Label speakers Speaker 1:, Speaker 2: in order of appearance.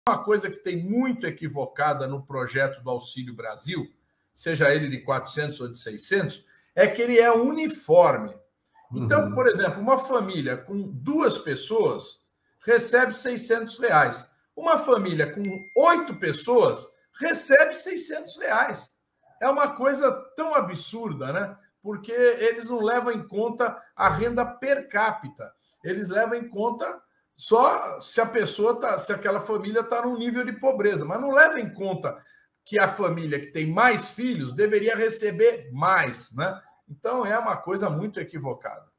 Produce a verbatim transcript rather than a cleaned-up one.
Speaker 1: Uma coisa que tem muito equivocada no projeto do Auxílio Brasil, seja ele de quatrocentos ou de seiscentos, é que ele é uniforme. Então, uhum. por exemplo, uma família com duas pessoas recebe seiscentos reais. Uma família com oito pessoas recebe seiscentos reais. É uma coisa tão absurda, né? Porque eles não levam em conta a renda per capita. Eles levam em conta só se a pessoa tá, se aquela família está num nível de pobreza, mas não leva em conta que a família que tem mais filhos deveria receber mais, né? Então é uma coisa muito equivocada.